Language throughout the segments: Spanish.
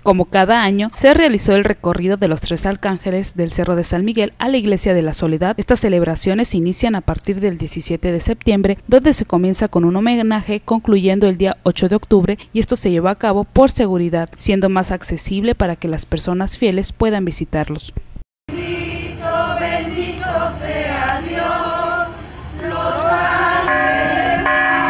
Como cada año, se realizó el recorrido de los 3 arcángeles del Cerro de San Miguel a la Iglesia de la Soledad. Estas celebraciones se inician a partir del 17 de septiembre, donde se comienza con un homenaje, concluyendo el día 8 de octubre, y esto se lleva a cabo por seguridad, siendo más accesible para que las personas fieles puedan visitarlos. Bendito, bendito sea Dios, los ángeles.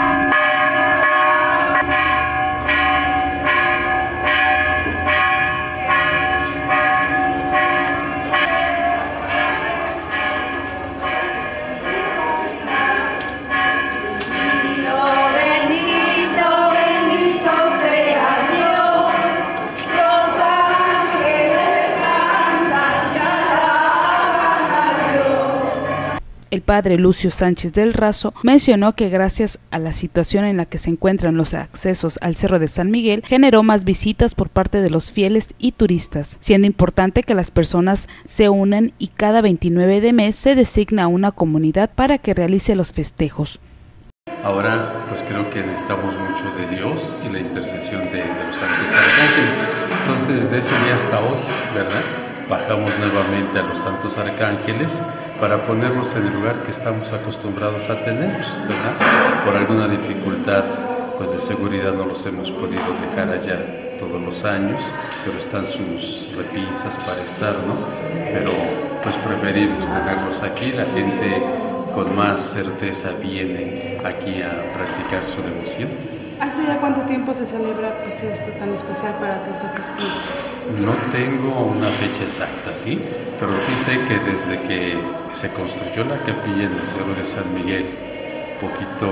El padre Lucio Sánchez del Razo mencionó que gracias a la situación en la que se encuentran los accesos al Cerro de San Miguel, generó más visitas por parte de los fieles y turistas, siendo importante que las personas se unan y cada 29 de mes se designa a una comunidad para que realice los festejos. Ahora pues creo que necesitamos mucho de Dios y la intercesión de los santos arcángeles. Entonces desde ese día hasta hoy, ¿verdad?, bajamos nuevamente a los santos arcángeles para ponerlos en el lugar que estamos acostumbrados a tenerlos, ¿verdad? Por alguna dificultad pues de seguridad no los hemos podido dejar allá todos los años, pero están sus repisas para estar, ¿no? Pero pues preferimos tenerlos aquí. La gente con más certeza viene aquí a practicar su devoción. ¿Hace ya cuánto tiempo se celebra pues esto tan especial para los atliscanos? No tengo una fecha exacta, ¿sí? Pero sí sé que desde que se construyó la capilla en el Cerro de San Miguel, poquito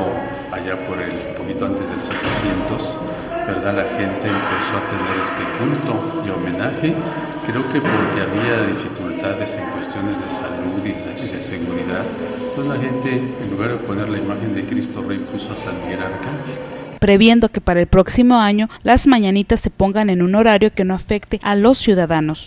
antes del 700, ¿verdad?, la gente empezó a tener este culto y homenaje. Creo que porque había dificultades en cuestiones de salud y de seguridad, pues la gente, en lugar de poner la imagen de Cristo Rey, puso a San Miguel Arcángel, previendo que para el próximo año las mañanitas se pongan en un horario que no afecte a los ciudadanos.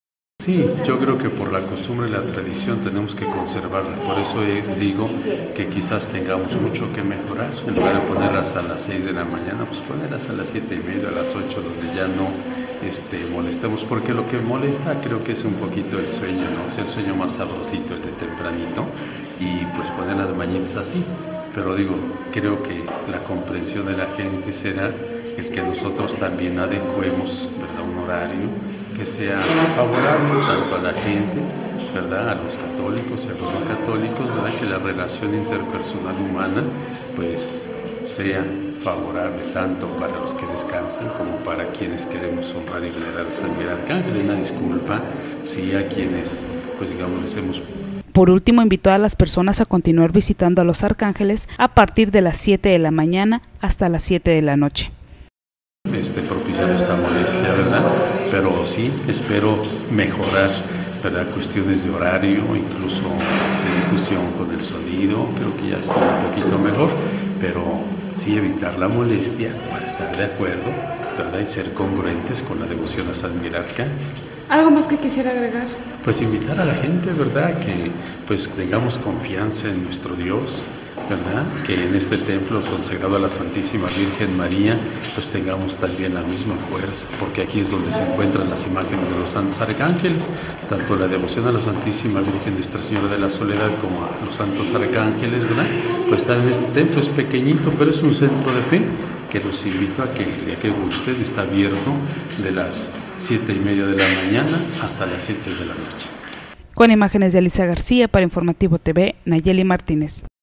Sí, yo creo que por la costumbre y la tradición tenemos que conservarla. Por eso digo que quizás tengamos mucho que mejorar. En lugar de ponerlas a las 6 de la mañana, pues ponerlas a las 7:30, a las 8, donde ya no molestemos. Porque lo que molesta creo que es un poquito el sueño, ¿no? Es el sueño más sabrosito, el de tempranito. Y pues poner las mañanitas así. Pero digo, creo que la comprensión de la gente será el que nosotros también adecuemos, ¿verdad?, un horario que sea favorable tanto a la gente, ¿verdad?, a los católicos y a los no católicos, ¿verdad?, que la relación interpersonal humana pues sea favorable tanto para los que descansan como para quienes queremos honrar y venerar a San Miguel Arcángel. Una disculpa si a quienes pues digamos les hemos... Por último, invitó a las personas a continuar visitando a los arcángeles a partir de las 7 de la mañana hasta las 7 de la noche. Propiciar esta molestia, ¿verdad? Pero sí, espero mejorar, ¿verdad?, cuestiones de horario, incluso de difusión con el sonido. Creo que ya estoy un poquito mejor, pero sí evitar la molestia para estar de acuerdo, ¿verdad?, y ser congruentes con la devoción a San Miguel Arcángel. ¿Algo más que quisiera agregar? Pues invitar a la gente, ¿verdad?, que pues tengamos confianza en nuestro Dios, ¿verdad?, que en este templo consagrado a la Santísima Virgen María pues tengamos también la misma fuerza, porque aquí es donde se encuentran las imágenes de los santos arcángeles, tanto la devoción a la Santísima Virgen Nuestra Señora de la Soledad como a los santos arcángeles, ¿verdad?, pues está en este templo. Es pequeñito, pero es un centro de fe que los invito a que, ya que gusten, está abierto de las 7:30 de la mañana hasta las 7 de la noche. Con imágenes de Elisa García para Informativo TV, Nayeli Martínez.